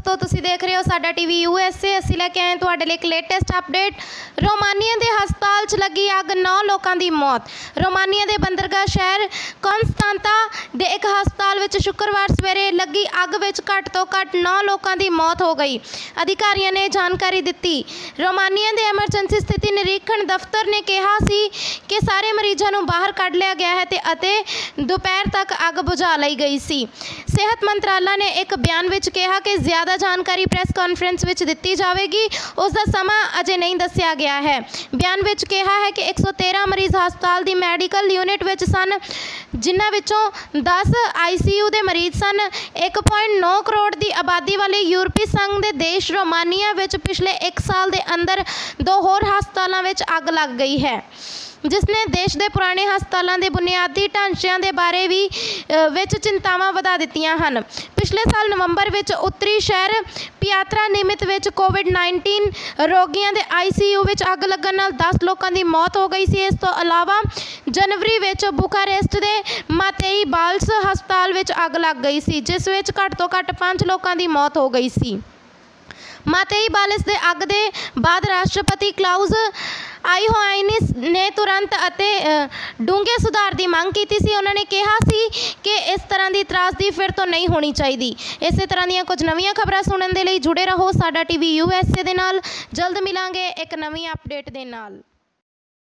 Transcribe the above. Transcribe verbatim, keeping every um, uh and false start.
ਦੋस्तों तुसीं देख रहे हो साडा टीवी यूएसए। असीं लैके आए तुहाडे लई एक लेटेस्ट अपडेट। रोमानिया के हस्पताल च लगी अग, नौ लोगों की मौत। रोमानिया के बंदरगाह शहर कॉन्स्टांता के एक हस्पताल में शुक्रवार सवेरे लगी अग विच घट तो घट नौ लोगों की मौत हो गई। अधिकारियों ने जानकारी दी। रोमानिया के एमरजेंसी स्थिति निरीक्षण दफ्तर ने कहा सी कि सारे मरीजों को बाहर कढ़ लिया गया है ते दोपहर तक अग बुझा ली गई सी। सेहत मंत्रालय ने एक बयान विच कहा कि ज़्यादा जानकारी प्रैस कॉन्फ्रेंस विच दिती जाएगी, उसका समा अजे नहीं दस्या गया है। बयान विच कहा है कि एक सौ तेरह मरीज हस्पताल की मैडिकल यूनिट विच सन, जिन्हां विचों दस आई सी यू के मरीज सन। एक पॉइंट नौ करोड़ की आबादी वाले यूरोपी संघ के देश रोमानिया विच पिछले एक साल के अंदर दो होर हस्पतालों में अग लग गई है, जिसने देश के पुराने हस्पतालों के बुनियादी ढांचों के बारे भी विच चिंतावां वधा दित्तियां हन। पिछले साल नवंबर विच उत्तरी शहर पियात्रा निमित विच कोविड नाइनटीन रोगियों के आई सी यू विच अग लगन नाल दस लोगों की मौत हो गई सी। इस तो अलावा जनवरी विच बुखारेस्ट के मातेई बाल्स हस्पताल विच अग लग गई सी, जिस विच घट तो घट पांच लोगों की मौत हो गई सी। मातेई बालिस के अग के बाद राष्ट्रपति क्लाउस आइहोआइनिस ने तुरंत अते डूंगे सुधार की मांग की सी। उन्होंने कहा सी कि इस तरह की त्रासदी फिर तो नहीं होनी चाहिए। इस तरह दी कुछ नवीं खबरां सुनने के लिए जुड़े रहो साडा टीवी यूएसए दे नाल। जल्द मिलांगे एक नवीं अपडेट दे नाल।